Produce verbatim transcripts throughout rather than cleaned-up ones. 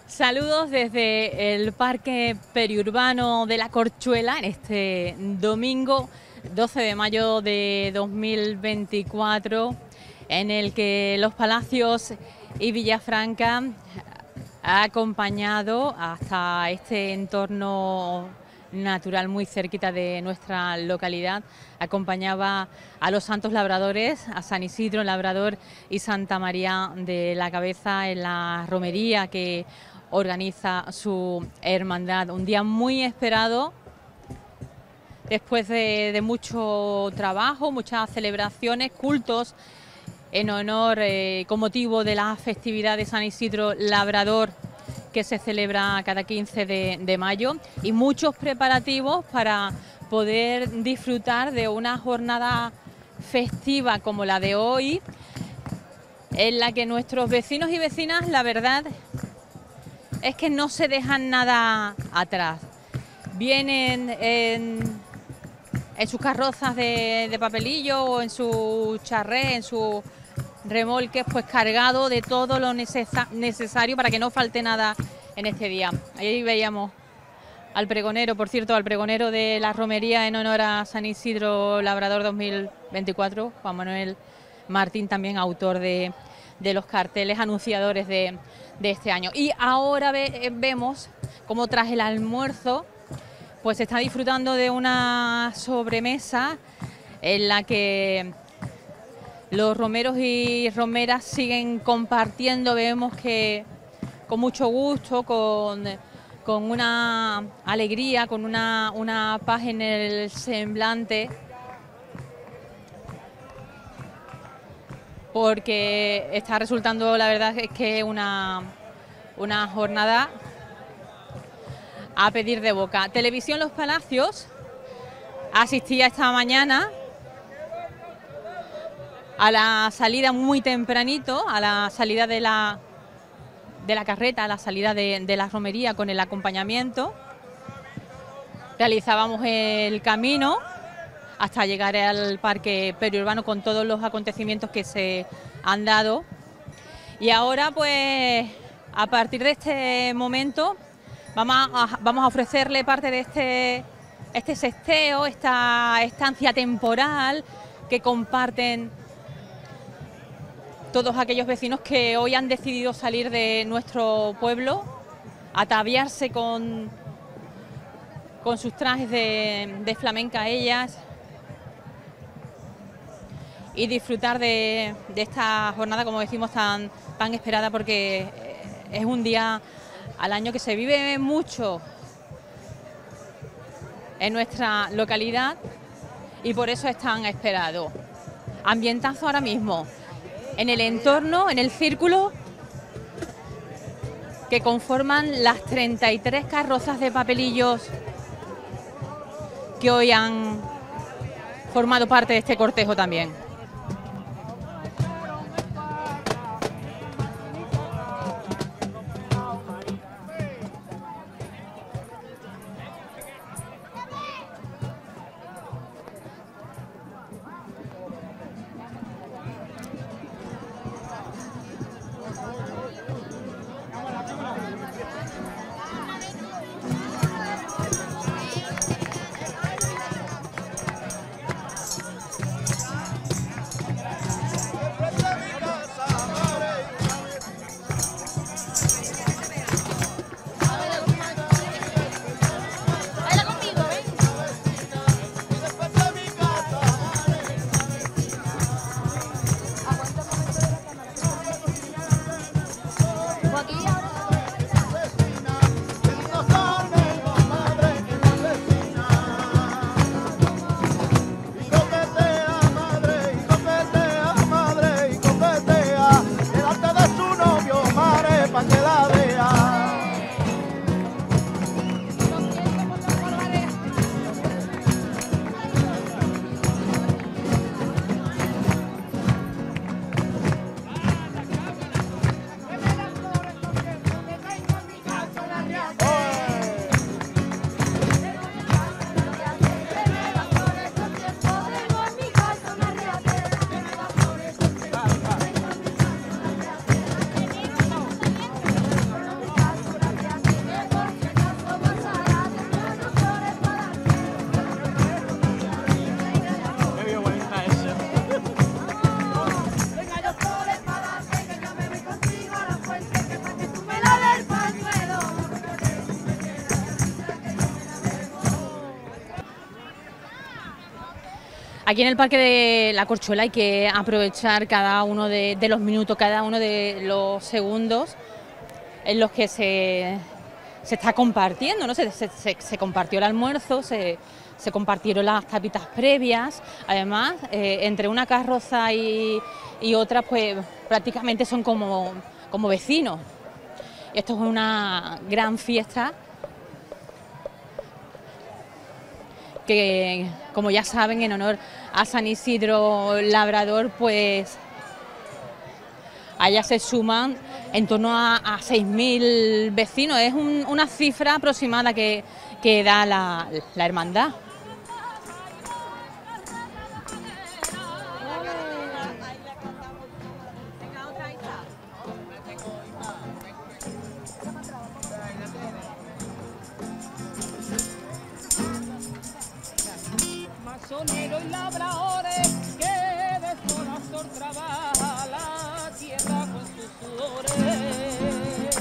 Saludos desde el Parque Periurbano de la Corchuela en este domingo doce de mayo de dos mil veinticuatro, en el que Los Palacios y Villafranca ha acompañado hasta este entorno natural muy cerquita de nuestra localidad. Acompañaba a los santos labradores, a San Isidro Labrador y Santa María de la Cabeza en la romería que organiza su hermandad. Un día muy esperado después de, de mucho trabajo, muchas celebraciones, cultos en honor, eh, con motivo de la festividad de San Isidro Labrador, que se celebra cada quince de mayo, y muchos preparativos para poder disfrutar de una jornada festiva como la de hoy, en la que nuestros vecinos y vecinas, la verdad es que no se dejan nada atrás. Vienen en, en sus carrozas de, de papelillo o en su charré, en sus remolques, pues cargado de todo lo necesa necesario para que no falte nada en este día. Ahí veíamos al pregonero, por cierto, al pregonero de la romería en honor a San Isidro Labrador dos mil veinticuatro, Juan Manuel Martín, también autor de, de los carteles anunciadores de, de este año. Y ahora ve, vemos cómo tras el almuerzo pues se está disfrutando de una sobremesa en la que los romeros y romeras siguen compartiendo. Vemos que con mucho gusto, con, con una alegría, con una, una paz en el semblante, porque está resultando, la verdad es que una, una jornada a pedir de boca. Televisión Los Palacios asistía esta mañana a la salida muy tempranito, a la salida de la, de la carreta, a la salida de, de la romería con el acompañamiento. Realizábamos el camino hasta llegar al Parque Periurbano con todos los acontecimientos que se han dado. Y ahora, pues, a partir de este momento, vamos a, vamos a ofrecerle parte de este, este sesteo, esta estancia temporal que comparten todos aquellos vecinos que hoy han decidido salir de nuestro pueblo, ataviarse con, con sus trajes de, de flamenca ellas y disfrutar de, de esta jornada, como decimos, tan, tan esperada, porque es un día al año que se vive mucho en nuestra localidad y por eso es tan esperado. Ambientazo ahora mismo en el entorno, en el círculo que conforman las treinta y tres carrozas de papelillos que hoy han formado parte de este cortejo también. Aquí en el Parque de la Corchuela hay que aprovechar cada uno de, de los minutos, cada uno de los segundos en los que se, se está compartiendo, ¿no? Se, se, se, se compartió el almuerzo, se, se compartieron las tapitas previas, además, eh, entre una carroza y, y otra, pues prácticamente son como, como vecinos. Esto es una gran fiesta que, como ya saben, en honor a San Isidro Labrador, pues allá se suman en torno a, a seis mil vecinos. Es un, una cifra aproximada que, que da la, la hermandad. Masoneros y labradores que de sol a sol trabaja la tierra con sus sudores.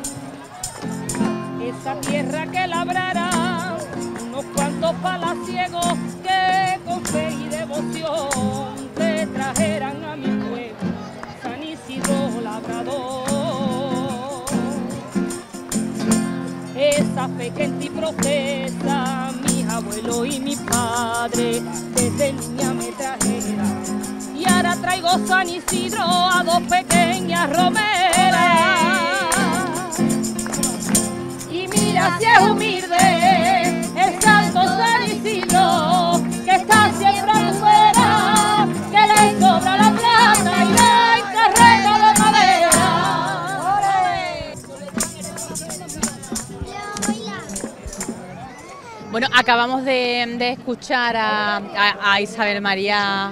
Esa tierra que labrará unos cuantos palaciegos que con fe y devoción te trajeran a mi pueblo San Isidro Labrador. Esa fe que en ti profesa mi abuelo y mi padre desde niña me trajeron, y ahora traigo San Isidro a dos pequeñas romeras. Y mira si es humilde el santo San Isidro, que está siempre afuera, que le sobra la plata y la carreta de madera. Bueno, acabamos de, de escuchar a, a, a Isabel María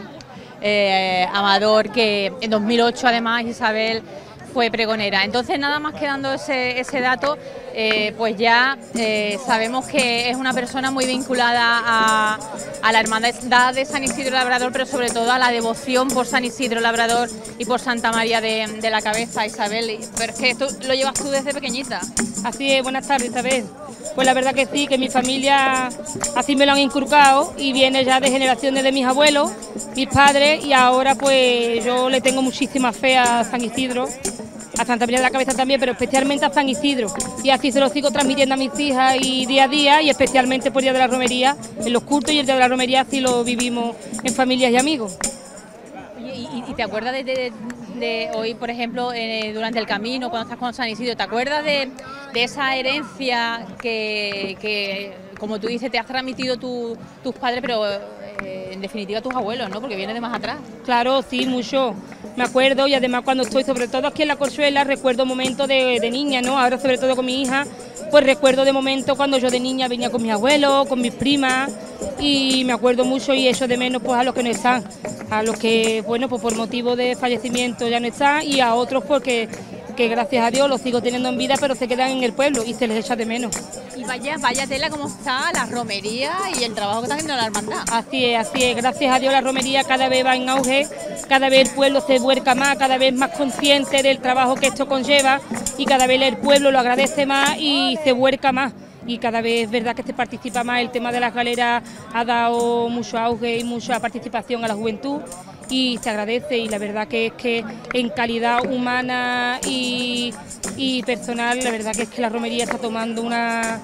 eh, Amador, que en dos mil ocho además Isabel fue pregonera. Entonces, nada más que dando ese, ese dato, eh, pues ya eh, sabemos que es una persona muy vinculada a, a la hermandad de San Isidro Labrador, pero sobre todo a la devoción por San Isidro Labrador y por Santa María de, de la Cabeza, Isabel. Pero es que esto lo llevas tú desde pequeñita. Así es, buenas tardes, Isabel. Pues la verdad que sí, que mi familia así me lo han inculcado y viene ya de generaciones de mis abuelos, mis padres, y ahora pues yo le tengo muchísima fe a San Isidro, a Santa María de la Cabeza también, pero especialmente a San Isidro, y así se lo sigo transmitiendo a mis hijas y día a día, y especialmente por el Día de la Romería, en los cultos y el Día de la Romería así lo vivimos en familias y amigos. Oye, ¿y, y te acuerdas de, de, de hoy, por ejemplo, eh, durante el camino, cuando estás con San Isidro, te acuerdas de, de esa herencia que, que, como tú dices, te has transmitido tu, tus padres, pero eh, en definitiva tus abuelos, ¿no? Porque viene de más atrás. Claro, sí, mucho. Me acuerdo, y además cuando estoy, sobre todo aquí en la Corchuela, recuerdo momentos de, de niña, ¿no? Ahora sobre todo con mi hija, pues recuerdo de momentos cuando yo de niña venía con mis abuelos, con mis primas, y me acuerdo mucho y echo de menos pues a los que no están, a los que, bueno, pues por motivo de fallecimiento ya no están, y a otros porque que gracias a Dios los sigo teniendo en vida, pero se quedan en el pueblo y se les echa de menos. Y vaya, vaya tela cómo está la romería y el trabajo que está haciendo la hermandad. Así es, así es, gracias a Dios la romería cada vez va en auge, cada vez el pueblo se vuelca más, cada vez más consciente del trabajo que esto conlleva, y cada vez el pueblo lo agradece más y se vuelca más. Y cada vez es verdad que se participa más, el tema de las galeras ha dado mucho auge y mucha participación a la juventud, y se agradece, y la verdad que es que en calidad humana y, y personal, la verdad que es que la romería está tomando una,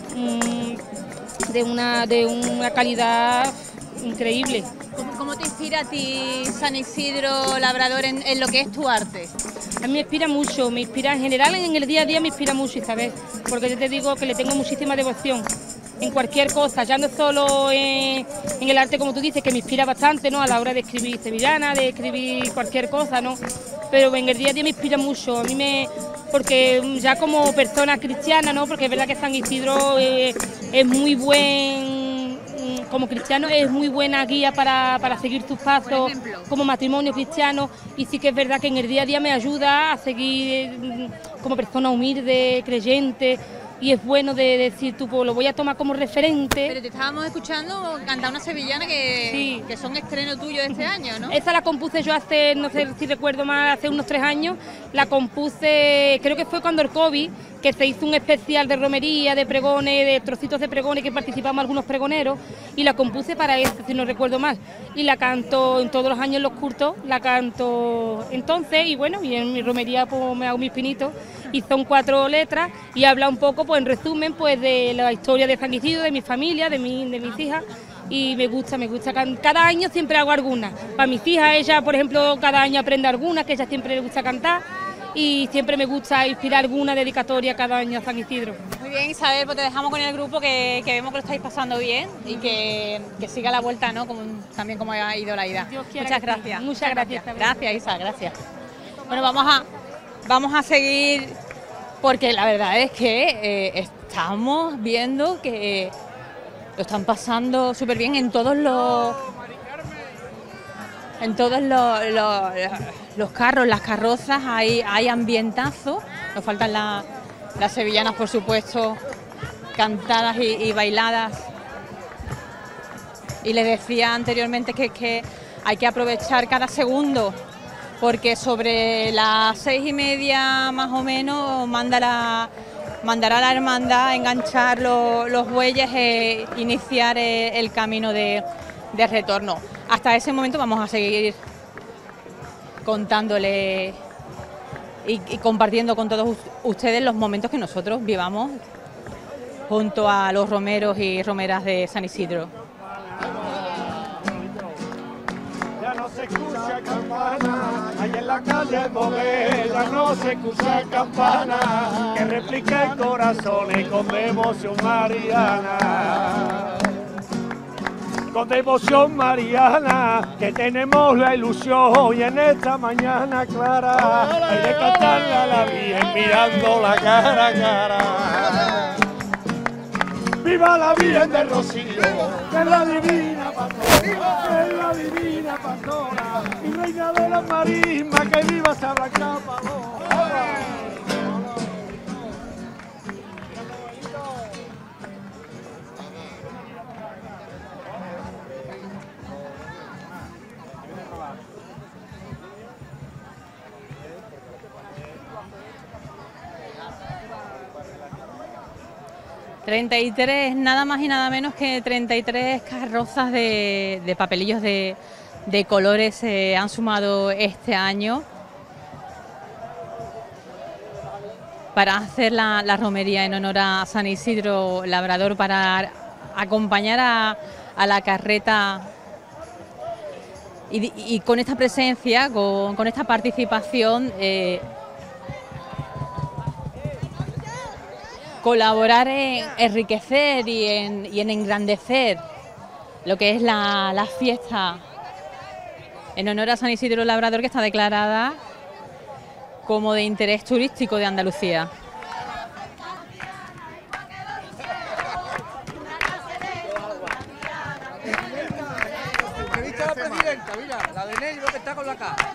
um, de, una de una calidad increíble. ¿Cómo te inspira a ti San Isidro Labrador en, en lo que es tu arte? A mí me inspira mucho, me inspira en general, en el día a día me inspira mucho, Isabel, porque yo te digo que le tengo muchísima devoción en cualquier cosa, ya no solo en, en el arte, como tú dices, que me inspira bastante, ¿no? A la hora de escribir sevillana, de escribir cualquier cosa, ¿no? Pero en el día a día me inspira mucho, a mí me... porque ya como persona cristiana, ¿no? Porque es verdad que San Isidro eh, es muy buen... como cristiano es muy buena guía para, para seguir tus pasos como matrimonio cristiano, y sí que es verdad que en el día a día me ayuda a seguir como persona humilde, creyente, y es bueno de decir, tú pues, lo voy a tomar como referente. Pero te estábamos escuchando cantar una sevillana que, sí. que son estreno tuyo de este año, ¿no? Esa la compuse yo hace, no sé si recuerdo más, hace unos tres años, la compuse, creo que fue cuando el COVID, que se hizo un especial de romería, de pregones, de trocitos de pregones, que participamos algunos pregoneros, y la compuse para eso, si no recuerdo mal, y la canto en todos los años en los cursos, la canto entonces, y bueno, y en mi romería pues me hago mis pinitos, y son cuatro letras, y habla un poco, pues en resumen, pues de la historia de San Isidro, de mi familia, de, mi, de mis hijas, y me gusta, me gusta, cada año siempre hago alguna, para mis hijas, ella por ejemplo cada año aprende algunas, que a ella siempre le gusta cantar, y siempre me gusta inspirar alguna dedicatoria cada año a San Isidro. Muy bien, Isabel, pues te dejamos con el grupo, que, que vemos que lo estáis pasando bien y que, que siga la vuelta, ¿no? Como, también como ha ido la ida. Muchas gracias. Sí. Muchas gracias. Gracias, Isa, gracias. Bueno, vamos a, vamos a seguir, porque la verdad es que eh, estamos viendo que lo están pasando súper bien en todos los... En todos los, los, los carros, las carrozas, hay, hay ambientazo. Nos faltan la, las sevillanas, por supuesto, cantadas y, y bailadas. Y les decía anteriormente que, que hay que aprovechar cada segundo, porque sobre las seis y media más o menos manda la, mandará la hermandad a enganchar los, los bueyes e iniciar el, el camino de, de retorno. Hasta ese momento vamos a seguir contándole y, y compartiendo con todos ustedes los momentos que nosotros vivamos junto a los romeros y romeras de San Isidro. Ya no se escucha campana, allá en la calle Moguer, ya no se escucha campana, que replique el corazón y con devoción mariana. Con devoción mariana, que tenemos la ilusión y en esta mañana clara hay de cantarle a la Virgen mirando la cara a cara. ¡Viva la Virgen del Rocío! Que es la divina pastora, que es la divina pastora y reina de la marisma, que viva esa blanca paloma. treinta y tres, nada más y nada menos que treinta y tres carrozas de, de papelillos de, de colores se eh, han sumado este año para hacer la, la romería en honor a San Isidro Labrador, para acompañar a, a la carreta y, y con esta presencia, con, con esta participación, eh, colaborar en enriquecer y en, y en engrandecer lo que es la, la fiesta en honor a San Isidro Labrador, que está declarada como de interés turístico de Andalucía. Entrevista a la presidenta, mira, la de negro que está con la cara.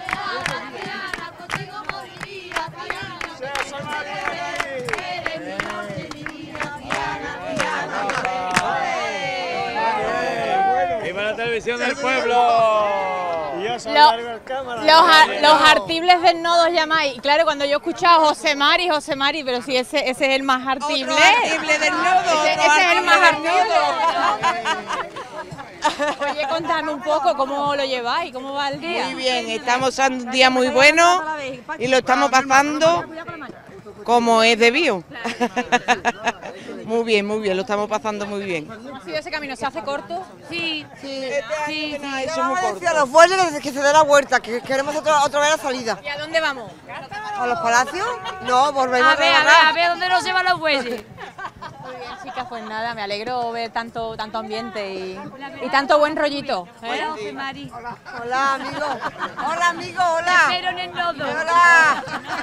¡Viva la televisión del pueblo! Los, los, los artibles del nodo os llamáis. Y claro, cuando yo he escuchado José Mari, José Mari, pero si ese, ese es el más artible. Otro artible del nodo. Ese, ese es el más artible. Oye, contadme un poco cómo lo lleváis, cómo va el día. Muy bien, estamos pasando un día muy bueno y lo estamos pasando como es debido. Muy bien, muy bien, lo estamos pasando muy bien. ¿Cómo ha sido ese camino? ¿Se hace corto? Sí, sí, sí, sí. No, eso es muy corto. A los bueyes que se dé la vuelta, que queremos otra, otra vez la salida. ¿Y a dónde vamos? ¿A los palacios? No, volvemos A ver, a ver, a ver dónde nos llevan los bueyes. Muy bien, chicas, pues nada, me alegro ver tanto, tanto ambiente y, y tanto buen rollito. ¿eh? Hola, José Mari. Hola, amigo. Hola, amigo, hola. Pero en el nodo. Hola.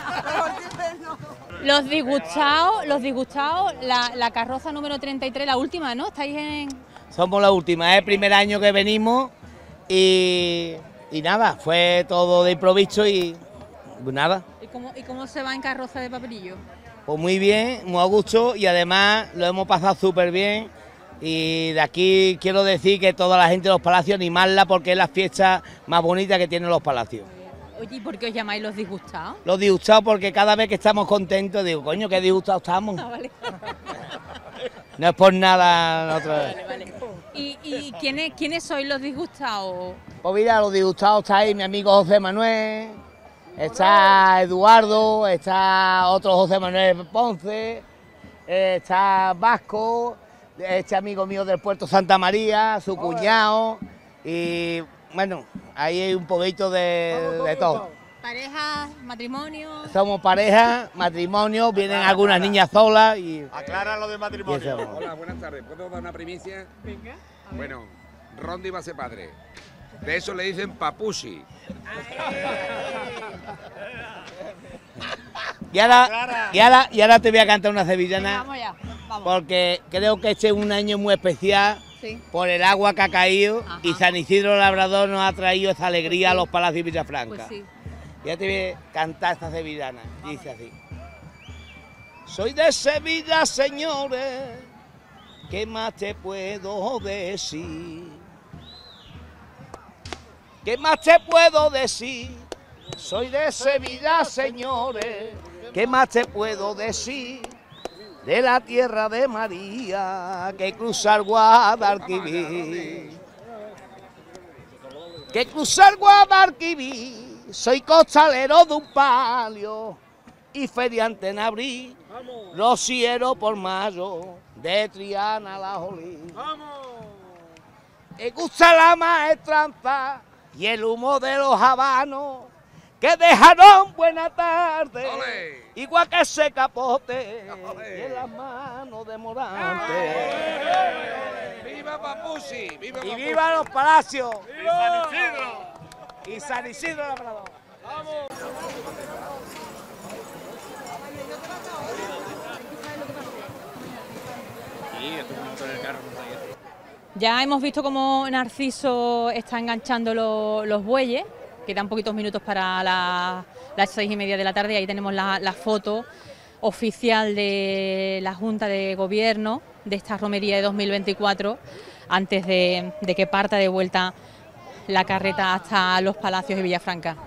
Los disgustados, los disgustados, la, la carroza número treinta y tres, la última, ¿no? Estáis en... Somos la última, es el primer año que venimos y, y nada, fue todo de improviso y nada. ¿Y cómo, ¿Y cómo se va en carroza de papelillo? Pues muy bien, muy a gusto y además lo hemos pasado súper bien. Y de aquí quiero decir que toda la gente de los palacios animarla porque es la fiesta más bonita que tienen los palacios. Oye, ¿y por qué os llamáis los disgustados? Los disgustados porque cada vez que estamos contentos digo, coño, qué disgustados estamos. Ah, vale. No es por nada nosotros. Vale, vale. ¿Y, y quiénes, quiénes sois los disgustados? Pues mira, los disgustados está ahí mi amigo José Manuel, está Eduardo, está otro José Manuel Ponce, está Vasco, este amigo mío del Puerto Santa María, su cuñado, y bueno, ahí hay un poquito de, de todo. ¿Parejas, matrimonio? Somos pareja, matrimonio, vienen algunas niñas solas y... Aclara lo de matrimonio. Hola, buenas tardes. ¿Puedo dar una primicia? Venga. Bueno, Rondi va a ser padre. De eso le dicen papushi. Y ahora, y, ahora, y ahora te voy a cantar una sevillana. Vamos ya, vamos. Porque creo que este es un año muy especial. Sí. Por el agua que ha caído. Ajá. Y San Isidro Labrador nos ha traído esa alegría a los palacios de Villafranca. Pues sí. Ya te voy a cantar esta sevillana. Dice así. Soy de Sevilla, señores, ¿qué más te puedo decir? ¿Qué más te puedo decir? Soy de Sevilla, señores, ¿qué más te puedo decir? De la tierra de María, que cruza el Guadalquivir. Que cruza el Guadalquivir. Soy costalero de un palio y feriante en abril, rociero por mayo, de Triana a la Jolí. Me gusta la maestranza y el humo de los habanos, que dejaron buena tarde, ¡Ole! igual que ese capote, ¡Ole! y en las manos de Morante. ¡Viva Papushi! ¡Viva Y Papushi! viva los palacios. ¡Y San Isidro! Y San Isidro Labrador. Ya hemos visto cómo Narciso está enganchando lo- los bueyes, quedan poquitos minutos para la- las seis y media de la tarde, y ahí tenemos la, la foto oficial de la Junta de Gobierno de esta romería de dos mil veinticuatro, antes de, de que parta de vuelta la carreta hasta los palacios de Villafranca.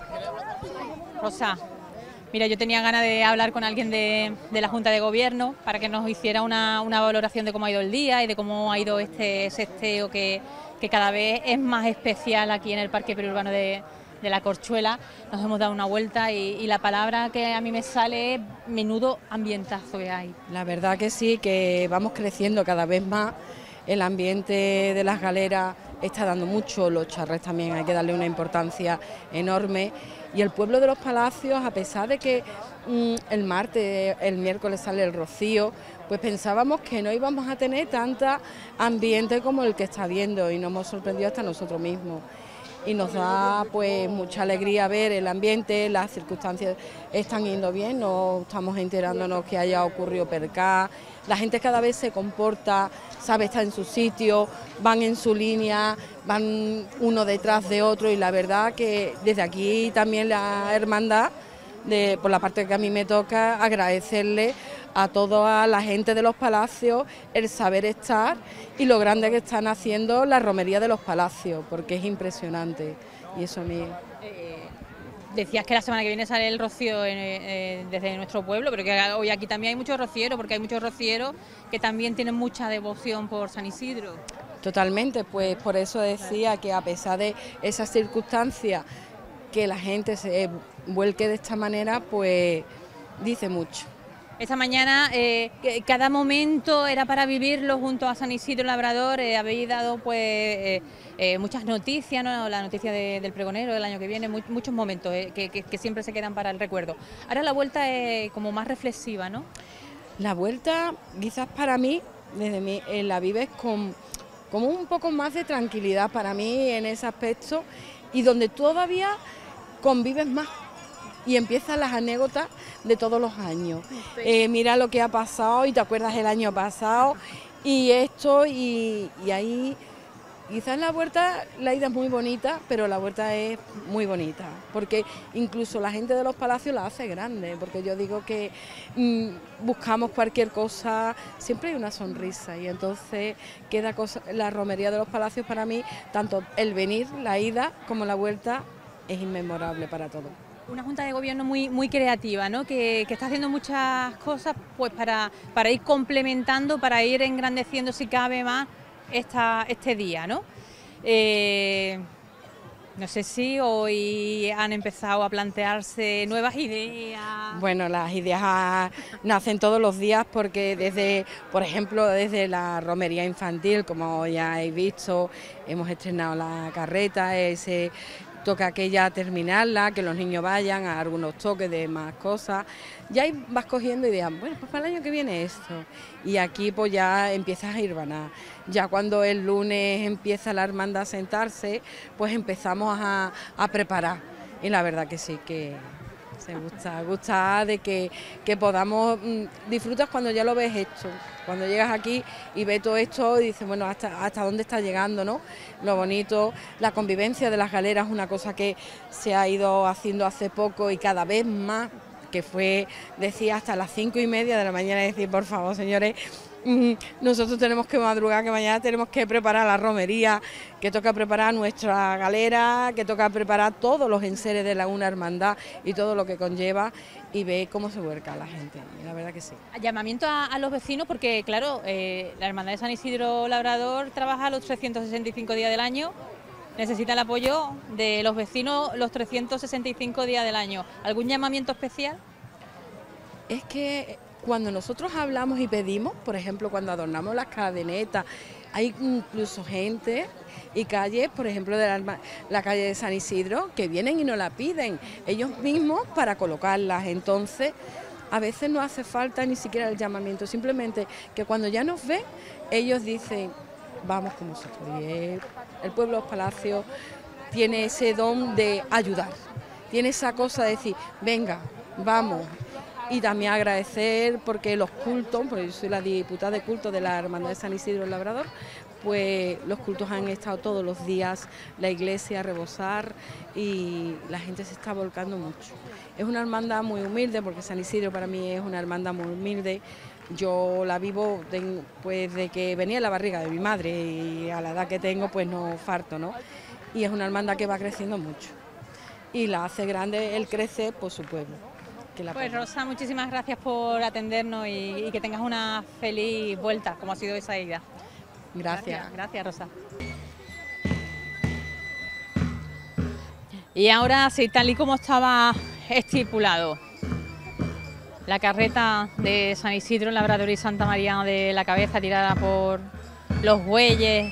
Rosa, mira, yo tenía ganas de hablar con alguien de, de la Junta de Gobierno para que nos hiciera una, una valoración de cómo ha ido el día y de cómo ha ido este sesteo que, que cada vez es más especial aquí en el Parque Periurbano de, de la Corchuela. Nos hemos dado una vuelta y, y la palabra que a mí me sale es menudo ambientazo que hay. La verdad que sí, que vamos creciendo cada vez más, el ambiente de las galeras está dando mucho, los charrés también hay que darle una importancia enorme, y el pueblo de los palacios, a pesar de que mmm, el martes, el miércoles sale el rocío, pues pensábamos que no íbamos a tener tanta ambiente como el que está viendo, y nos hemos sorprendido hasta nosotros mismos. Y nos da pues mucha alegría ver el ambiente, las circunstancias están yendo bien, no estamos enterándonos que haya ocurrido percá, la gente cada vez se comporta, sabe estar en su sitio, van en su línea, van uno detrás de otro, y la verdad que desde aquí también la hermandad, de, por la parte que a mí me toca, agradecerle a toda la gente de los palacios el saber estar y lo grande que están haciendo la romería de los palacios, porque es impresionante, y eso a mí... Eh, decías que la semana que viene sale el rocío en, eh, desde nuestro pueblo, pero que hoy aquí también hay muchos rocieros, porque hay muchos rocieros que también tienen mucha devoción por San Isidro. Totalmente, pues por eso decía que a pesar de esas circunstancias, que la gente se vuelque de esta manera, pues dice mucho. Esta mañana eh, que cada momento era para vivirlo junto a San Isidro Labrador, eh, habéis dado pues eh, eh, muchas noticias, ¿no? La noticia de, del pregonero del año que viene, muy, muchos momentos eh, que, que, que siempre se quedan para el recuerdo. Ahora la vuelta es como más reflexiva, ¿no? La vuelta quizás para mí, desde mí, eh, la vives con como un poco más de tranquilidad para mí en ese aspecto, y donde todavía convives más y empiezan las anécdotas de todos los años. Eh, mira lo que ha pasado y te acuerdas el año pasado y esto, y, y ahí Quizás la huerta, la ida es muy bonita, pero la huerta es muy bonita, porque incluso la gente de los palacios la hace grande, porque yo digo que mmm, buscamos cualquier cosa, siempre hay una sonrisa, y entonces queda cosa, la romería de los palacios para mí, tanto el venir, la ida, como la vuelta, es inmemorable para todos. Una Junta de Gobierno muy, muy creativa, ¿no? que, que está haciendo muchas cosas pues para, para ir complementando, para ir engrandeciendo si cabe más esta, este día, ¿no? Eh, no sé si hoy han empezado a plantearse nuevas ideas. Bueno, las ideas nacen todos los días porque desde, por ejemplo, desde la romería infantil, como ya habéis visto, hemos estrenado la carreta, ese toca aquella terminarla, que los niños vayan a algunos toques de más cosas, ya vas cogiendo ideas, bueno, pues para el año que viene esto, y aquí pues ya empiezas a hilvanar, ya cuando el lunes empieza la hermandad a sentarse, pues empezamos a, a preparar, y la verdad que sí, que se gusta, gusta de que, que podamos, disfrutas cuando ya lo ves hecho, cuando llegas aquí y ves todo esto y dices, bueno, hasta, hasta dónde está llegando, ¿no? Lo bonito, la convivencia de las galeras es una cosa que se ha ido haciendo hace poco y cada vez más, que fue, decía, hasta las cinco y media de la mañana, decir, por favor, señores, nosotros tenemos que madrugar, que mañana tenemos que preparar la romería, que toca preparar nuestra galera, que toca preparar todos los enseres de la una hermandad y todo lo que conlleva, y ve cómo se vuelca la gente, la verdad que sí. Llamamiento a, a los vecinos porque, claro, eh, la Hermandad de San Isidro Labrador trabaja los trescientos sesenta y cinco días del año, necesita el apoyo de los vecinos los trescientos sesenta y cinco días del año. ¿Algún llamamiento especial? Es que cuando nosotros hablamos y pedimos, por ejemplo, cuando adornamos las cadenetas, hay incluso gente y calles, por ejemplo, de la, la calle de San Isidro, que vienen y nos la piden ellos mismos para colocarlas. Entonces, a veces no hace falta ni siquiera el llamamiento, simplemente que cuando ya nos ven, ellos dicen, vamos con nosotros. Y el, el pueblo de los palacios tiene ese don de ayudar, tiene esa cosa de decir, venga, vamos. Y también agradecer porque los cultos, porque yo soy la diputada de culto de la Hermandad de San Isidro el Labrador, pues los cultos han estado todos los días, la iglesia a rebosar y la gente se está volcando mucho. Es una hermandad muy humilde porque San Isidro para mí es una hermandad muy humilde. Yo la vivo de, pues de que venía en la barriga de mi madre y a la edad que tengo pues no farto, ¿no? Y es una hermandad que va creciendo mucho y la hace grande el crecer por su pueblo. Pues Rosa, muchísimas gracias por atendernos y, y que tengas una feliz vuelta, como ha sido esa ida. Gracias. Gracias, gracias Rosa. Y ahora sí, tal y como estaba estipulado, la carreta de San Isidro, Labrador y Santa María de la Cabeza, tirada por los bueyes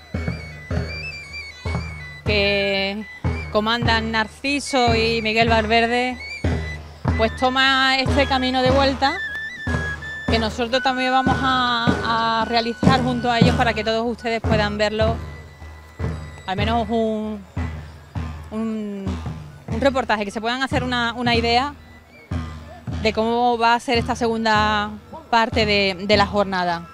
que comandan Narciso y Miguel Valverde, pues toma este camino de vuelta que nosotros también vamos a, a realizar junto a ellos para que todos ustedes puedan verlo, al menos un, un, un reportaje, que se puedan hacer una, una idea de cómo va a ser esta segunda parte de, de la jornada.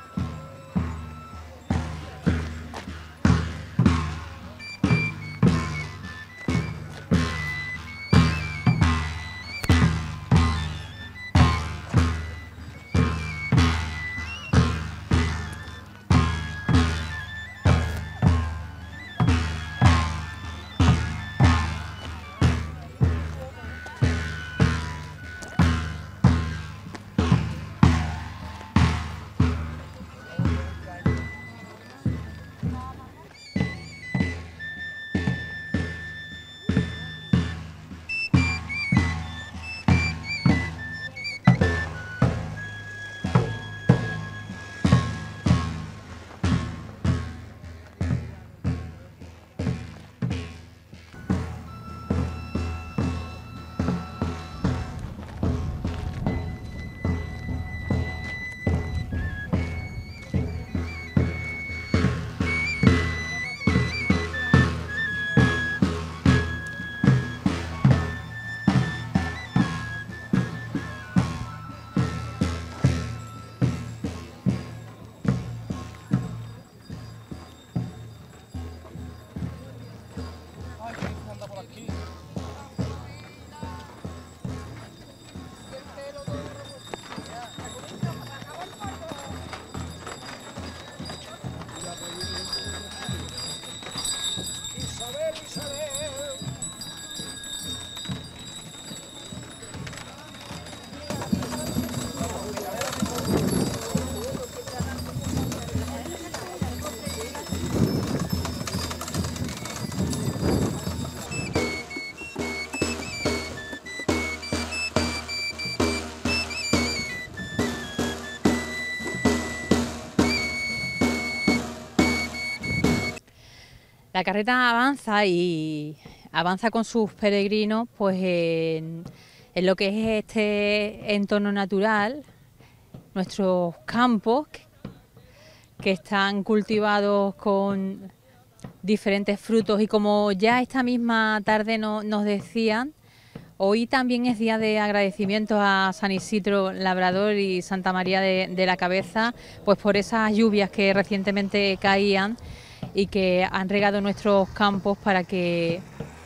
La carreta avanza y avanza con sus peregrinos pues en, en lo que es este entorno natural, nuestros campos que, que están cultivados con diferentes frutos, y como ya esta misma tarde no, nos decían, hoy también es día de agradecimiento a San Isidro Labrador y Santa María de, de la Cabeza, pues por esas lluvias que recientemente caían y que han regado nuestros campos para que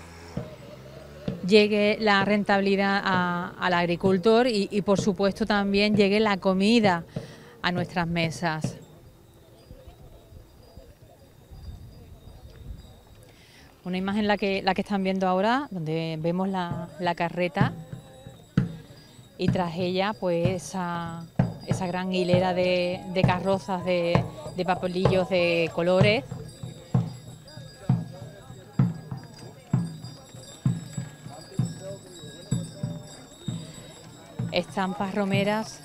llegue la rentabilidad a, al agricultor y, y por supuesto también llegue la comida a nuestras mesas. Una imagen la que, la que están viendo ahora, donde vemos la, la carreta y tras ella pues esa, esa gran hilera de, de carrozas, de, de papelillos de colores. Estampas romeras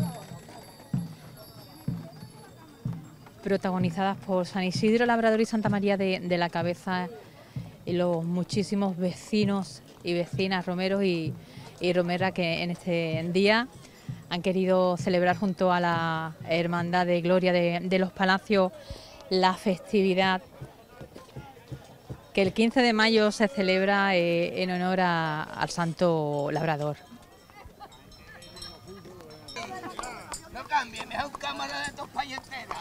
protagonizadas por San Isidro Labrador y Santa María de, de la Cabeza y los muchísimos vecinos y vecinas romeros y, y romeras que en este día han querido celebrar junto a la Hermandad de Gloria de, de los Palacios la festividad que el quince de mayo se celebra eh, en honor a, al Santo Labrador. No cambie, me hago cámara de tus payeteras.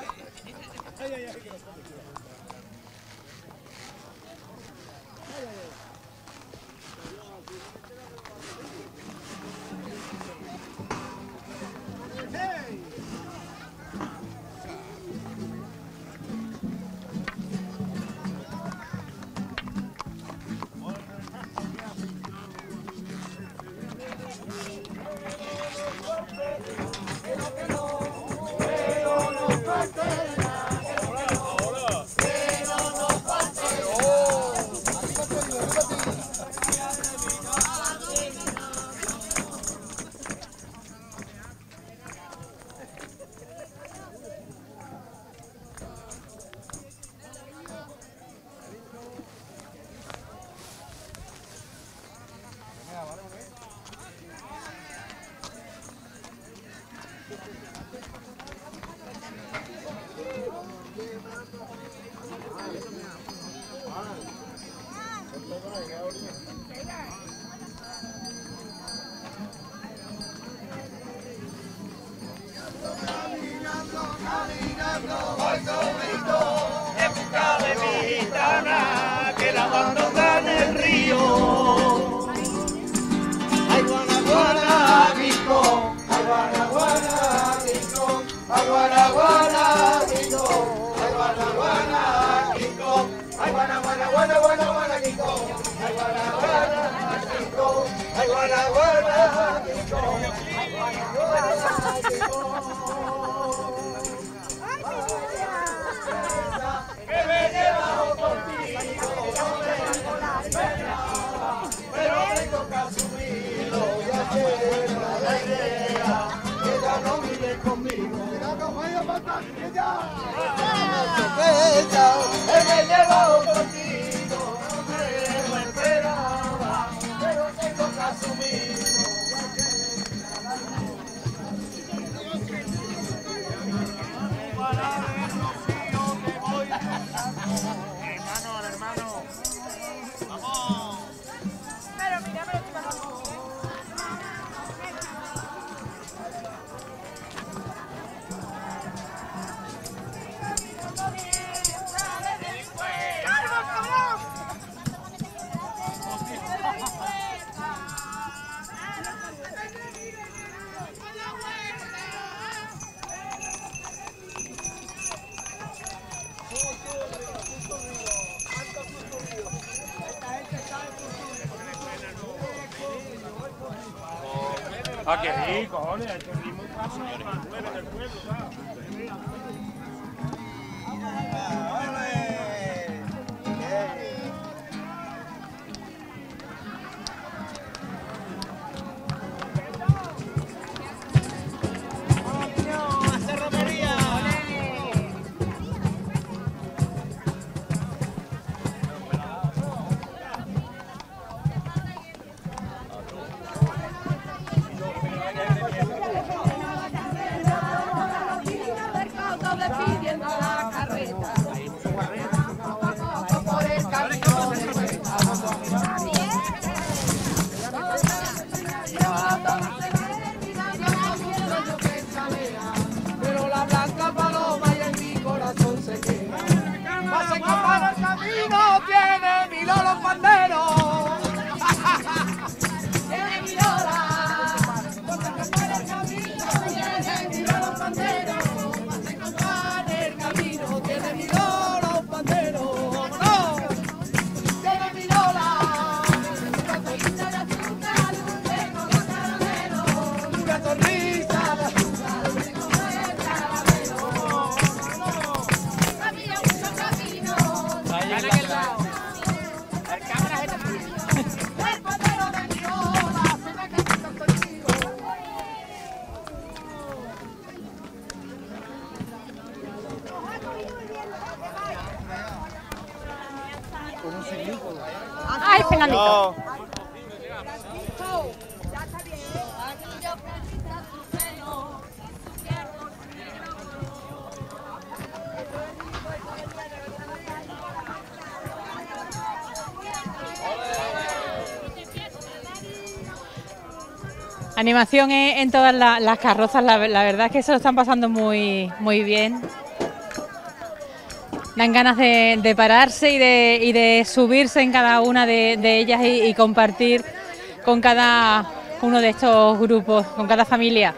Ah, qué rico, joder, este ritmo pasa más nueve del pueblo, ¿sabes? pasen Andito. Animación en, en todas la, las carrozas, la, la verdad es que se lo están pasando muy, muy bien. Dan ganas de, de pararse y de, y de subirse en cada una de, de ellas y, y compartir con cada uno de estos grupos, con cada familia.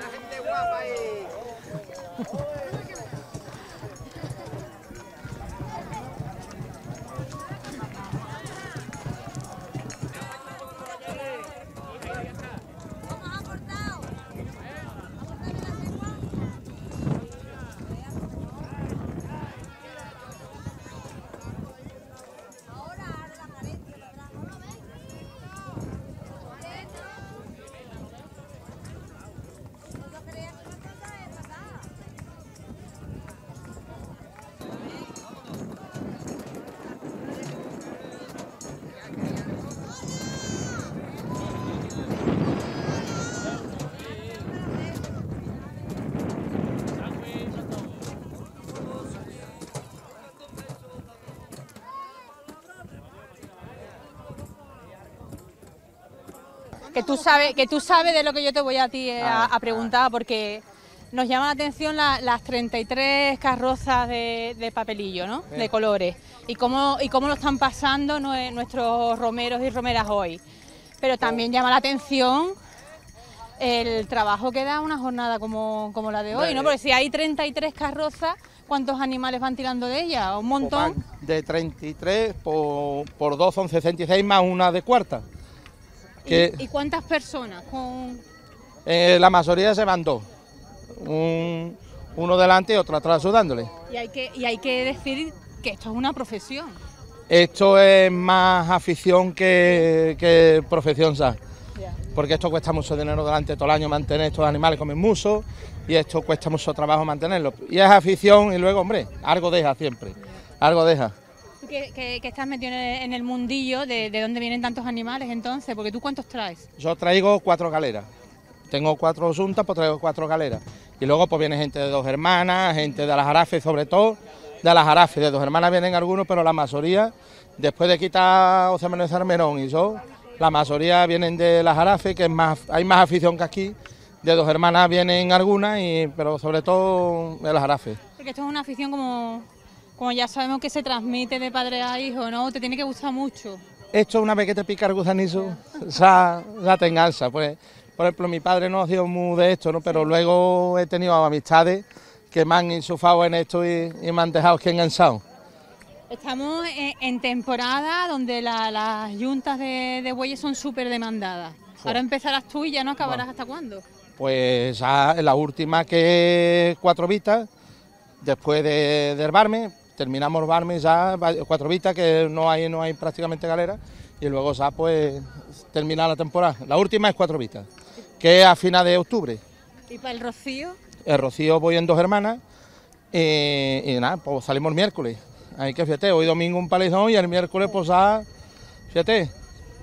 Que tú sabes, que tú sabes de lo que yo te voy a ti eh, a, a preguntar, porque nos llama la atención la, las treinta y tres carrozas de, de papelillo, ¿no? De colores, y cómo, y cómo lo están pasando nuestros romeros y romeras hoy. Pero también llama la atención el trabajo que da una jornada como, como la de hoy, ¿no? Porque si hay treinta y tres carrozas, ¿cuántos animales van tirando de ellas? Un montón. De treinta y tres por, por dos son sesenta y seis más una de cuarta. Que ¿Y, ¿Y cuántas personas? Con... Eh, la mayoría se van dos, un, uno delante y otro atrás sudándole. Y hay, que, y hay que decir que esto es una profesión. Esto es más afición que, que profesión, ¿sabes? Yeah. Porque esto cuesta mucho dinero durante todo el año mantener estos animales, comen mucho, y esto cuesta mucho trabajo mantenerlos. Y es afición y luego, hombre, algo deja siempre, algo deja. Que, que, que estás metido en el mundillo, de, de dónde vienen tantos animales entonces, porque tú ¿cuántos traes? Yo traigo cuatro galeras, tengo cuatro juntas, pues traigo cuatro galeras, y luego pues viene gente de Dos Hermanas, gente de las Jarafes, sobre todo de las Jarafes, de Dos Hermanas vienen algunos, pero la mayoría, después de quitar José Manuel Sarmerón y yo, la mayoría vienen de las Jarafes, que es más, hay más afición que aquí, de Dos Hermanas vienen algunas, y, pero sobre todo de las Jarafes. Porque esto es una afición como... Como ya sabemos que se transmite de padre a hijo, ¿no? Te tiene que gustar mucho. Esto una vez que te pica el gusanizo, ya, ya te engancha. Pues, por ejemplo, mi padre no ha sido muy de esto, ¿no? Pero luego he tenido amistades que me han enchufado en esto y, y me han dejado que enganchado. Estamos en, en temporada donde la, las yuntas de, de bueyes son súper demandadas. Ahora empezarás tú y ya no acabarás no. ¿Hasta cuándo? Pues ya la última, que es Cuatro Vistas, después de, de herbarme, terminamos Barme ya, Cuatro Vistas, que no hay no hay prácticamente galera, y luego ya pues termina la temporada. La última es Cuatro Vistas, que es a final de octubre. ¿Y para el Rocío? El Rocío voy en Dos Hermanas, y, y nada, pues salimos el miércoles. Hay que, fíjate, hoy domingo un palizón y el miércoles pues ya, fíjate.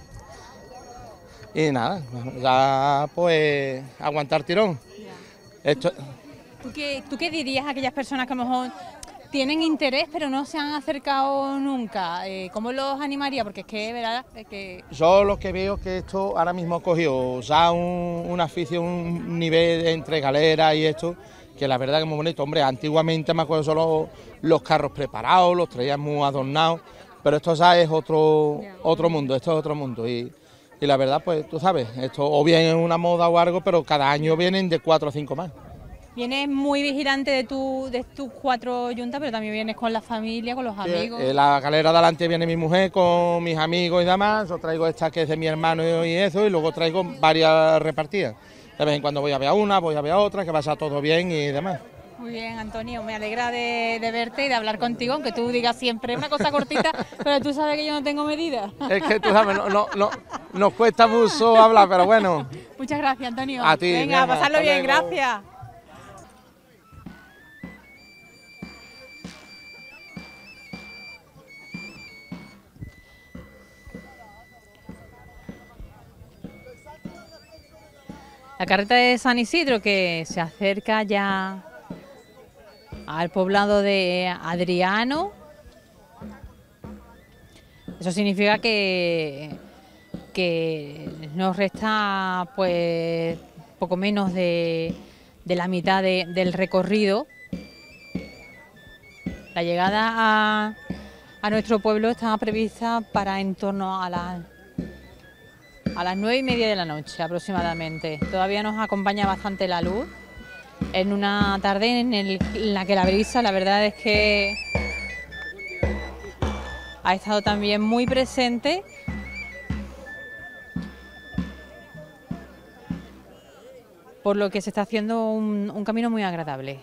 Y nada, ya pues aguantar tirón. Esto... ¿Tú qué, ¿Tú qué dirías a aquellas personas que a lo mejor tienen interés pero no se han acercado nunca? Eh, ¿Cómo los animaría? Porque es que, ¿verdad? Es que... Yo lo que veo es que esto ahora mismo ha cogido ya un, una afición, un nivel entre galera y esto, que la verdad que es muy bonito. Hombre, antiguamente me acuerdo solo los carros preparados, los traíamos adornados, pero esto ya es otro, otro mundo, esto es otro mundo. Y, y la verdad, pues tú sabes, esto o bien es una moda o algo, pero cada año vienen de cuatro o cinco más. Vienes muy vigilante de, tu, de tus cuatro yuntas, pero también vienes con la familia, con los sí, amigos. En la galera de adelante viene mi mujer con mis amigos y demás. Yo traigo esta que es de mi hermano y eso, y luego traigo varias repartidas. De vez en cuando voy a ver a una, voy a ver a otra, que vaya todo bien y demás. Muy bien, Antonio, me alegra de, de verte y de hablar contigo, aunque tú digas siempre una cosa cortita, pero tú sabes que yo no tengo medida. Es que tú sabes, no, no, no, nos cuesta mucho hablar, pero bueno. Muchas gracias, Antonio. A ti. Venga, a pasarlo bien, gracias. La carreta de San Isidro, que se acerca ya al poblado de Adriano. Eso significa que, que nos resta pues poco menos de, de la mitad de, del recorrido. La llegada a, a nuestro pueblo estaba prevista para en torno a las a las nueve y media de la noche aproximadamente. Todavía nos acompaña bastante la luz, en una tarde en, el, en la que la brisa, la verdad es que ha estado también muy presente. Por lo que se está haciendo un, un camino muy agradable.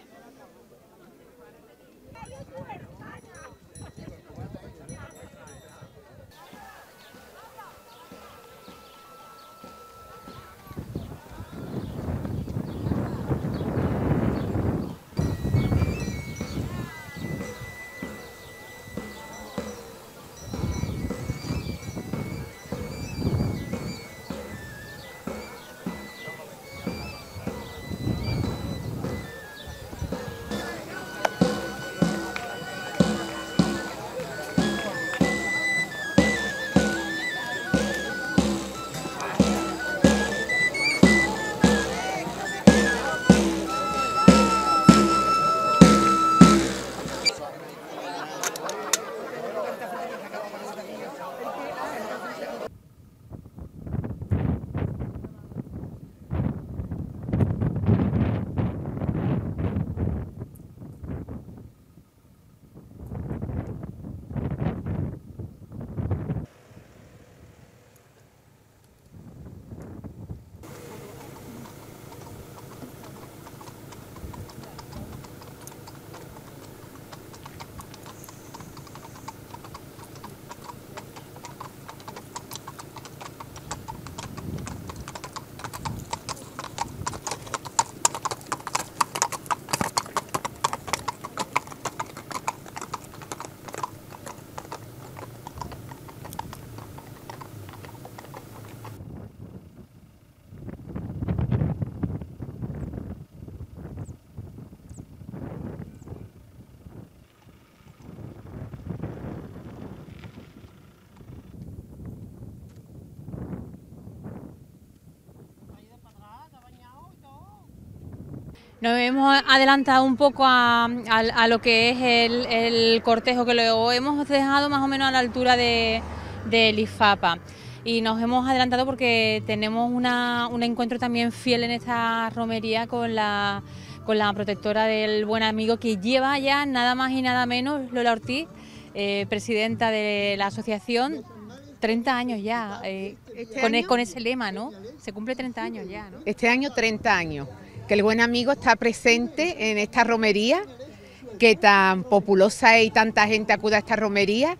Nos hemos adelantado un poco a, a, a lo que es el, el cortejo, que lo hemos dejado más o menos a la altura de, del IFAPA. Y nos hemos adelantado porque tenemos una, un encuentro también fiel en esta romería con la, con la protectora del buen amigo, que lleva ya nada más y nada menos, Lola Ortiz, eh, presidenta de la asociación, treinta años ya, eh, ¿Este con, año? con ese lema, ¿no? Se cumple treinta años ya, ¿no? Este año treinta años, que el buen amigo está presente en esta romería, que tan populosa es y tanta gente acude a esta romería,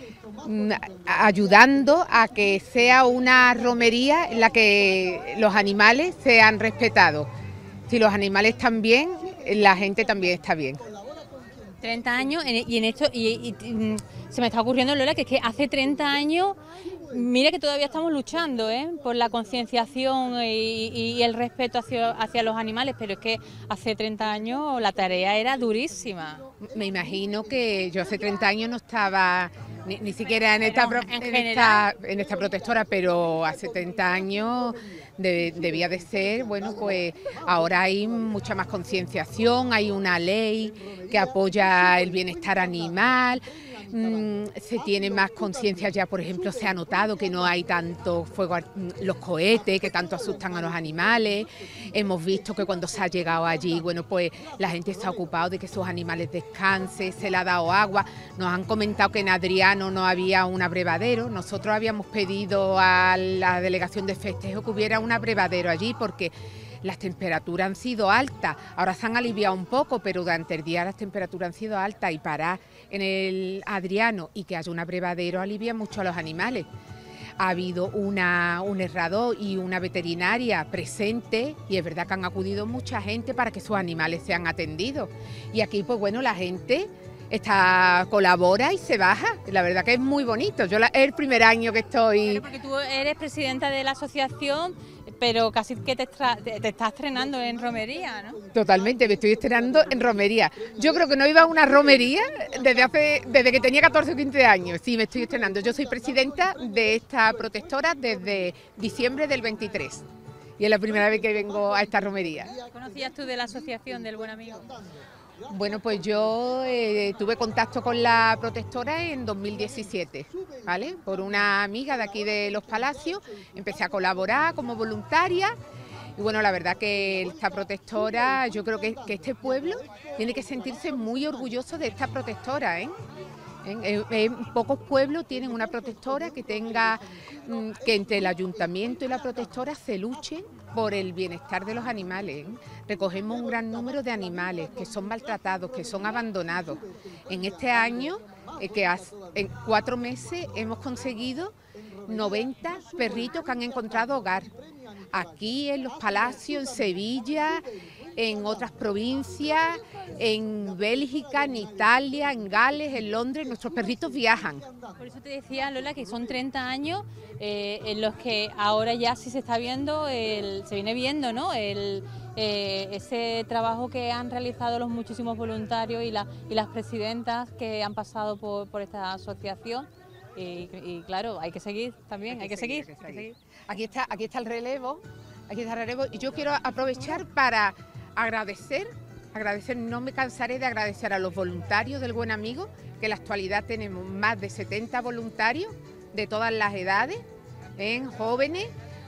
ayudando a que sea una romería en la que los animales sean respetados. Si los animales están bien, la gente también está bien. treinta años y en esto y, y, se me está ocurriendo, Lola, que es que hace treinta años, mira que todavía estamos luchando, ¿eh?, por la concienciación y, y el respeto hacia, hacia los animales, pero es que hace treinta años la tarea era durísima. Me imagino que yo hace treinta años no estaba ni, ni siquiera en esta, Pero, pro, en en, general, esta, en esta protectora, pero hace treinta años de, debía de ser, bueno, pues ahora hay mucha más concienciación, hay una ley que apoya el bienestar animal. Se tiene más conciencia ya, por ejemplo, se ha notado que no hay tanto fuego, los cohetes que tanto asustan a los animales. Hemos visto que cuando se ha llegado allí, bueno, pues la gente está ocupada de que sus animales descansen, se le ha dado agua. Nos han comentado que en Adriano no había un abrevadero. Nosotros habíamos pedido a la delegación de festejo que hubiera un abrevadero allí porque las temperaturas han sido altas, ahora se han aliviado un poco, pero durante el día las temperaturas han sido altas y parar en el Adriano y que haya un abrevadero alivia mucho a los animales. Ha habido una, un herrador y una veterinaria presente y es verdad que han acudido mucha gente para que sus animales sean atendidos. Y aquí, pues bueno, la gente está, colabora y se baja. La verdad que es muy bonito. Yo la, es el primer año que estoy... Pero porque tú eres presidenta de la asociación, pero casi que te, te, te estás estrenando en romería, ¿no? Totalmente, me estoy estrenando en romería. Yo creo que no iba a una romería desde hace desde que tenía catorce o quince años. Sí, me estoy estrenando. Yo soy presidenta de esta protectora desde diciembre del veintitrés. Y es la primera vez que vengo a esta romería. ¿Conocías tú de la asociación del Buen Amigo? Bueno, pues yo eh, tuve contacto con la protectora en dos mil diecisiete, ¿vale? Por una amiga de aquí de Los Palacios, empecé a colaborar como voluntaria y bueno, la verdad que esta protectora, yo creo que, que este pueblo tiene que sentirse muy orgulloso de esta protectora, ¿eh? En, en, en pocos pueblos tienen una protectora que tenga, que entre el ayuntamiento y la protectora se luche por el bienestar de los animales. ¿eh? Recogemos un gran número de animales que son maltratados, que son abandonados. En este año, eh, que has, en cuatro meses hemos conseguido noventa perritos que han encontrado hogar. Aquí en Los Palacios, en Sevilla, en otras provincias, en Bélgica, en Italia, en Gales, en Londres, nuestros perritos viajan. Por eso te decía, Lola, que son treinta años eh, en los que ahora ya sí se está viendo, el, se viene viendo, ¿no? El, eh, ese trabajo que han realizado los muchísimos voluntarios y, la, y las presidentas que han pasado por, por esta asociación. Y, y claro, hay que seguir también, hay que, hay que, seguir, seguir, hay que seguir. Aquí está, aquí está el relevo, aquí está el relevo y yo quiero aprovechar para agradecer, agradecer, no me cansaré de agradecer a los voluntarios del Buen Amigo, que en la actualidad tenemos más de setenta voluntarios de todas las edades, ¿eh? jóvenes,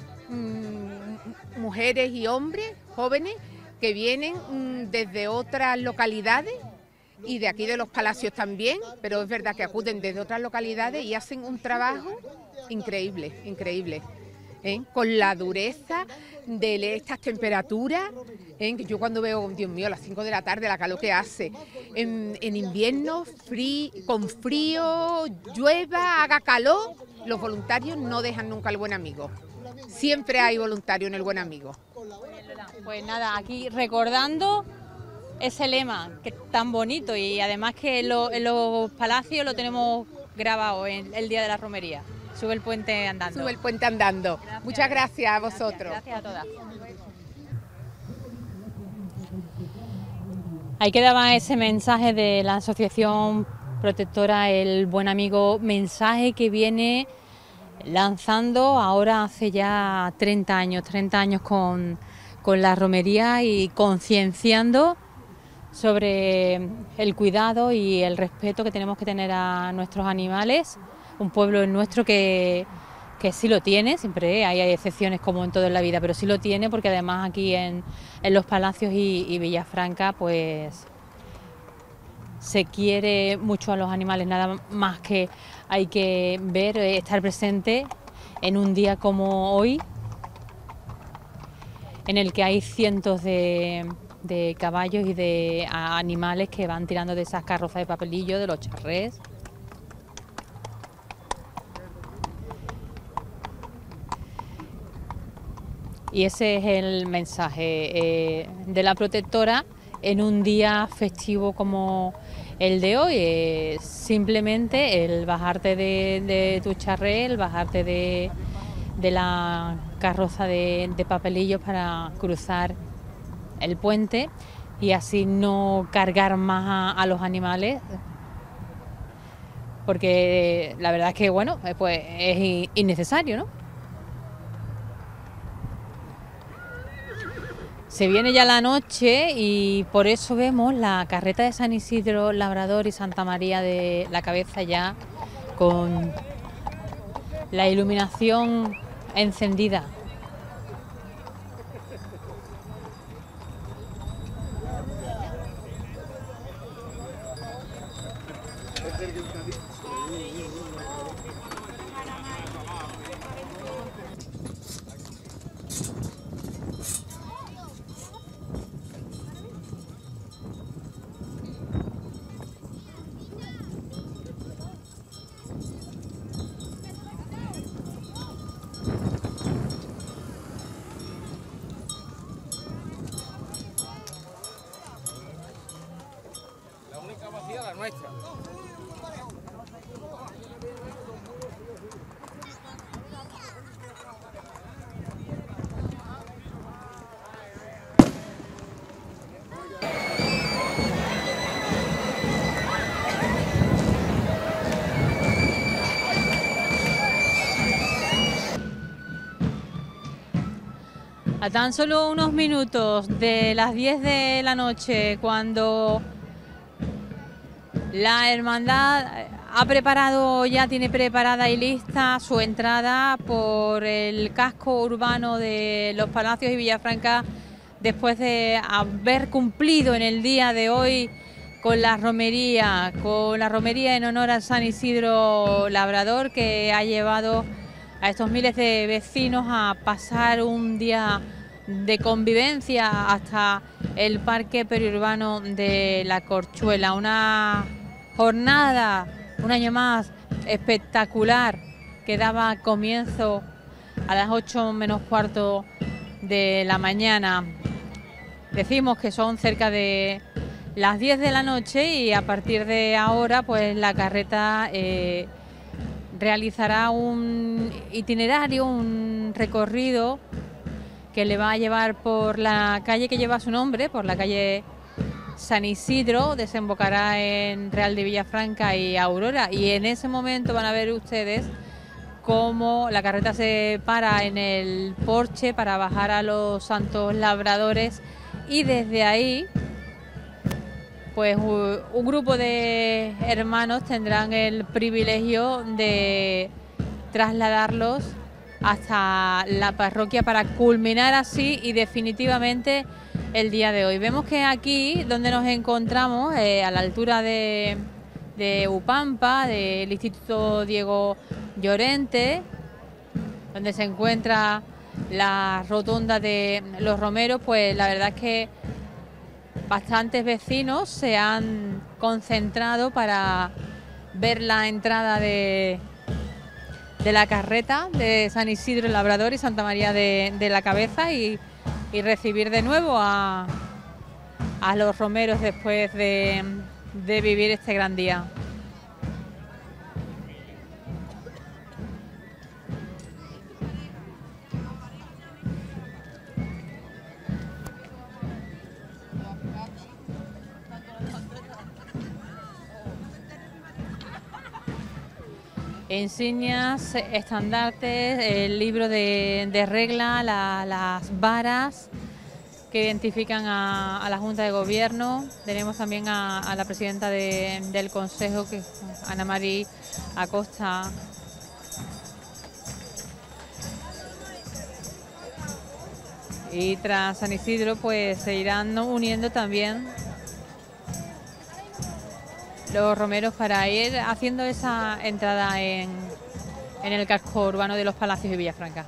mmm, mujeres y hombres, jóvenes que vienen mmm, desde otras localidades y de aquí de Los Palacios también, pero es verdad que acuden desde otras localidades y hacen un trabajo increíble, increíble. ¿Eh? Con la dureza de estas temperaturas, ¿eh? Yo cuando veo, Dios mío, a las cinco de la tarde la calor que hace, en, en invierno, frío, con frío, llueva, haga calor, los voluntarios no dejan nunca al Buen Amigo. Siempre hay voluntarios en el Buen Amigo. Pues nada, aquí recordando ese lema que es tan bonito y además que lo, en Los Palacios lo tenemos grabado en el Día de la Romería. Sube el puente andando. Sube el puente andando. Gracias. Muchas gracias a vosotros. Gracias, gracias a todas. Ahí quedaba ese mensaje de la Asociación Protectora El Buen Amigo, mensaje que viene lanzando ahora hace ya treinta años, treinta años con, con la romería y concienciando sobre el cuidado y el respeto que tenemos que tener a nuestros animales. Un pueblo nuestro que, que sí lo tiene, siempre hay, hay excepciones como en todo en la vida, pero sí lo tiene porque además aquí en, en Los Palacios y, y Villafranca pues se quiere mucho a los animales, nada más que hay que ver, estar presente en un día como hoy, en el que hay cientos de, de caballos y de animales que van tirando de esas carrozas de papelillo, de los charrés. Y ese es el mensaje eh, de la protectora en un día festivo como el de hoy. Eh, simplemente el bajarte de, de tu charré, el bajarte de, de la carroza de, de papelillos para cruzar el puente y así no cargar más a, a los animales. Porque la verdad es que bueno, pues es innecesario, ¿no? Se viene ya la noche y por eso vemos la carreta de San Isidro Labrador y Santa María de la Cabeza ya con la iluminación encendida. La nuestra. A tan solo unos minutos de las diez de la noche, cuando la hermandad ha preparado, ya tiene preparada y lista su entrada por el casco urbano de Los Palacios y Villafranca, después de haber cumplido en el día de hoy con la romería, con la romería en honor a San Isidro Labrador, que ha llevado a estos miles de vecinos a pasar un día de convivencia hasta el parque periurbano de La Corchuela. Una jornada, un año más, espectacular, que daba comienzo a las ocho menos cuarto de la mañana. Decimos que son cerca de las diez de la noche y a partir de ahora pues la carreta eh, realizará un itinerario, un recorrido que le va a llevar por la calle que lleva su nombre, por la calle San Isidro, desembocará en Real de Villafranca y Aurora, y en ese momento van a ver ustedes cómo la carreta se para en el porche para bajar a los Santos Labradores, y desde ahí pues un grupo de hermanos tendrán el privilegio de trasladarlos hasta la parroquia para culminar así y definitivamente el día de hoy. Vemos que aquí donde nos encontramos, eh, a la altura de, de Upampa, del Instituto Diego Llorente, donde se encuentra la rotonda de Los Romeros, pues la verdad es que bastantes vecinos se han concentrado para ver la entrada de, de la carreta de San Isidro el Labrador y Santa María de, de la Cabeza y, y recibir de nuevo a, a los romeros después de, de vivir este gran día. Insignias, estandartes, el libro de, de regla, la, las varas que identifican a, a la Junta de Gobierno. Tenemos también a, a la presidenta de, del Consejo, que es Ana María Acosta. Y tras San Isidro pues se irán uniendo también los romeros para ir haciendo esa entrada en, en el casco urbano de Los Palacios y Villafranca.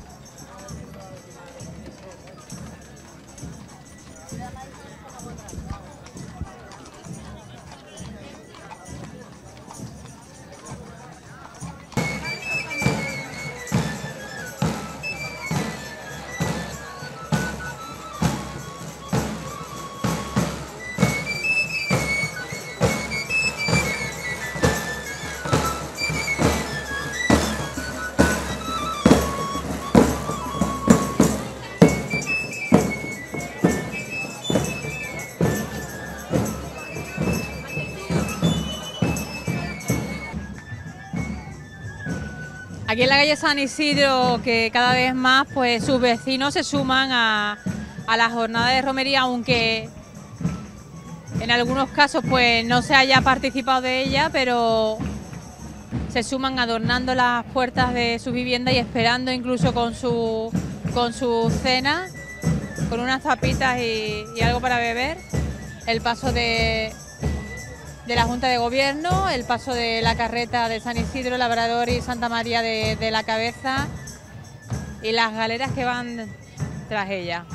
Aquí en la calle San Isidro, que cada vez más pues sus vecinos se suman a, a la jornada de romería, aunque en algunos casos pues no se haya participado de ella, pero se suman adornando las puertas de su vivienda y esperando incluso con su, con su cena, con unas tapitas y, y algo para beber, el paso de... de la Junta de Gobierno, el paso de la carreta de San Isidro Labrador y Santa María de, de la Cabeza y las galeras que van tras ella.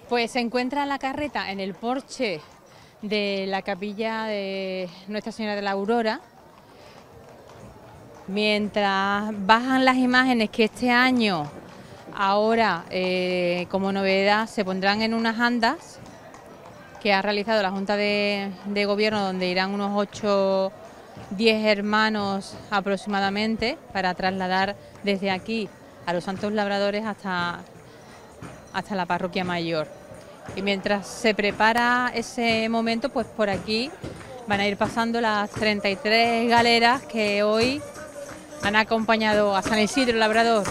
Pues se encuentra la carreta en el porche de la capilla de Nuestra Señora de la Aurora, mientras bajan las imágenes que este año, ahora eh, como novedad, se pondrán en unas andas que ha realizado la Junta de, de Gobierno, donde irán unos ocho, diez hermanos aproximadamente para trasladar desde aquí a los Santos Labradores hasta, hasta la Parroquia Mayor. Y mientras se prepara ese momento, pues por aquí van a ir pasando las treinta y tres galeras que hoy han acompañado a San Isidro Labrador.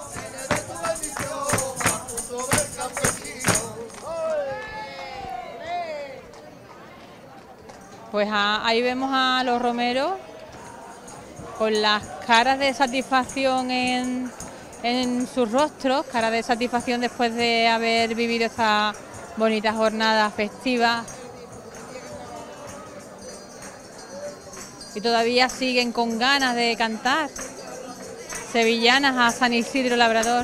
Pues a, ahí vemos a los romeros con las caras de satisfacción en, en sus rostros, caras de satisfacción después de haber vivido esta bonita jornada festiva. Y todavía siguen con ganas de cantar sevillanas a San Isidro Labrador.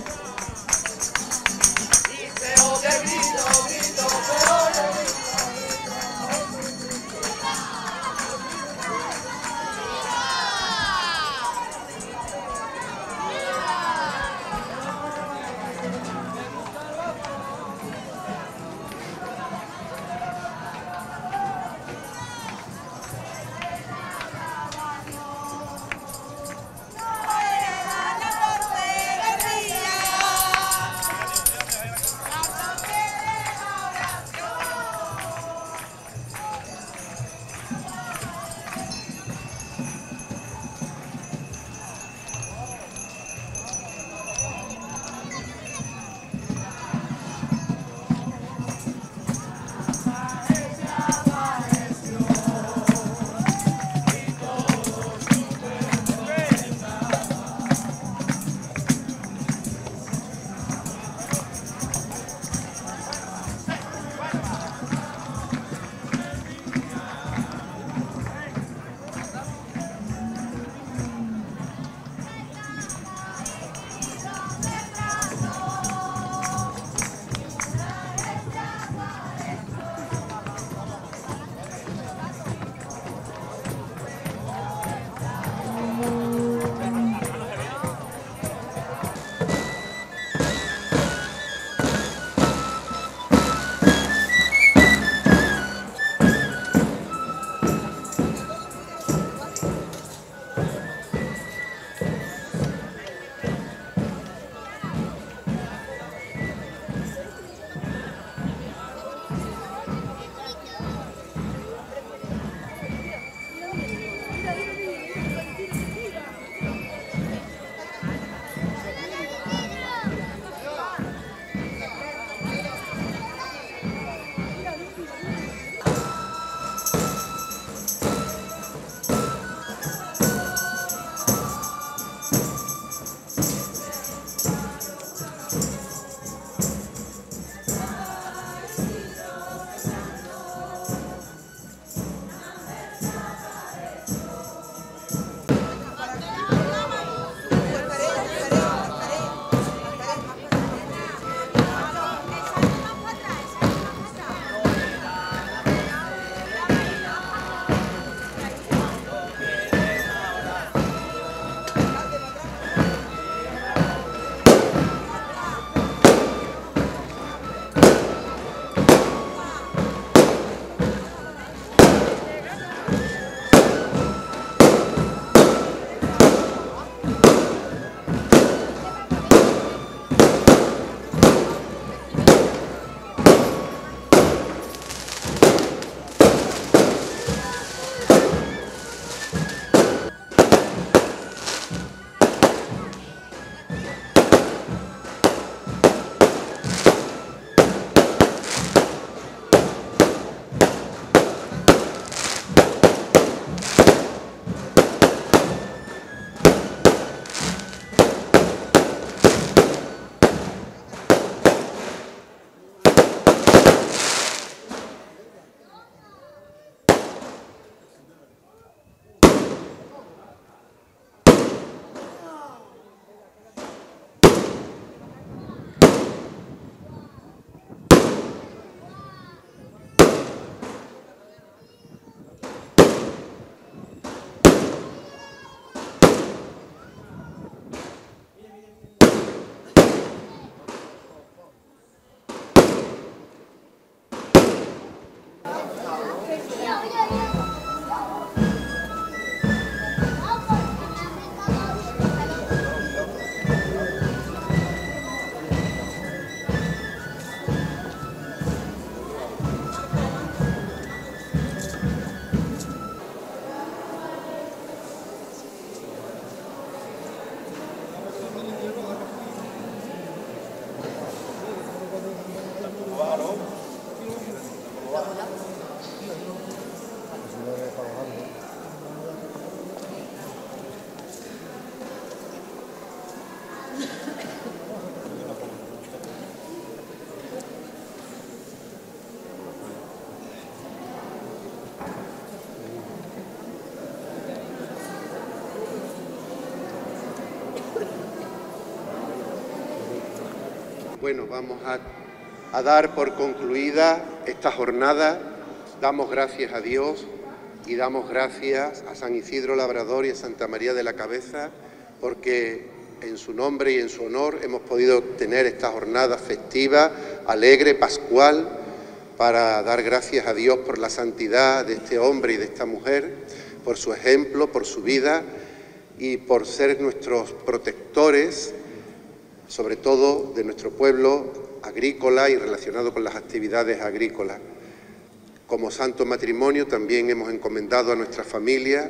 bueno, vamos a, a dar por concluida esta jornada. Damos gracias a Dios y damos gracias a San Isidro Labrador y a Santa María de la Cabeza, porque en su nombre y en su honor hemos podido tener esta jornada festiva, alegre, pascual, para dar gracias a Dios por la santidad de este hombre y de esta mujer, por su ejemplo, por su vida y por ser nuestros protectores, sobre todo de nuestro pueblo agrícola y relacionado con las actividades agrícolas. Como santo matrimonio también hemos encomendado a nuestra familia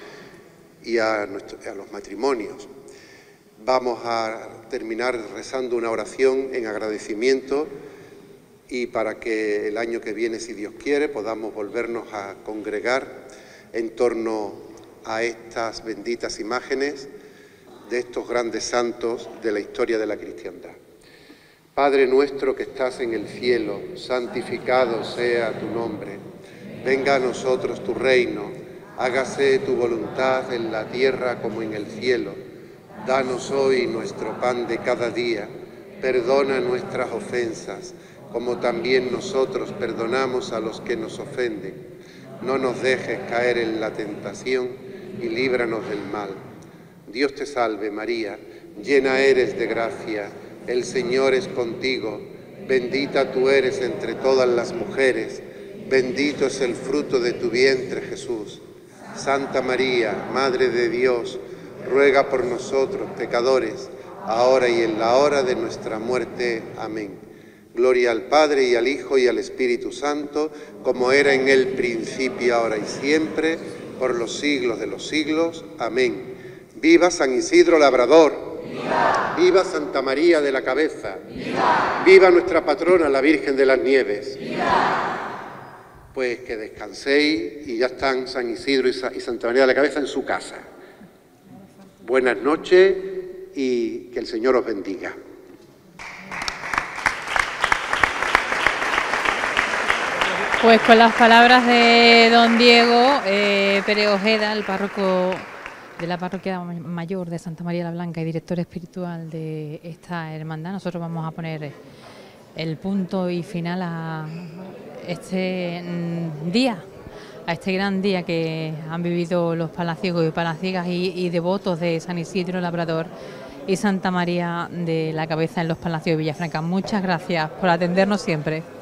y a, nuestro, a los matrimonios. Vamos a terminar rezando una oración en agradecimiento y para que el año que viene, si Dios quiere, podamos volvernos a congregar en torno a estas benditas imágenes de estos grandes santos de la historia de la cristiandad. Padre nuestro que estás en el cielo, santificado sea tu nombre. Venga a nosotros tu reino, hágase tu voluntad en la tierra como en el cielo. Danos hoy nuestro pan de cada día, perdona nuestras ofensas, como también nosotros perdonamos a los que nos ofenden. No nos dejes caer en la tentación y líbranos del mal. Dios te salve María, llena eres de gracia, el Señor es contigo, bendita tú eres entre todas las mujeres, bendito es el fruto de tu vientre Jesús. Santa María, Madre de Dios, ruega por nosotros pecadores, ahora y en la hora de nuestra muerte. Amén. Gloria al Padre y al Hijo y al Espíritu Santo, como era en el principio, ahora y siempre, por los siglos de los siglos. Amén. Viva San Isidro Labrador. ¡Viva! ¡Viva Santa María de la Cabeza! ¡Viva! ¡Viva nuestra patrona, la Virgen de las Nieves! ¡Viva! Pues que descanséis y ya están San Isidro y Santa María de la Cabeza en su casa. Buenas noches y que el Señor os bendiga. Pues con las palabras de don Diego eh, Pérez Ojeda, el párroco de la parroquia mayor de Santa María la Blanca y director espiritual de esta hermandad, nosotros vamos a poner el punto y final a este día, a este gran día que han vivido los palaciegos y palaciegas y, y devotos de San Isidro Labrador y Santa María de la Cabeza en los Palacios de Villafranca. Muchas gracias por atendernos siempre.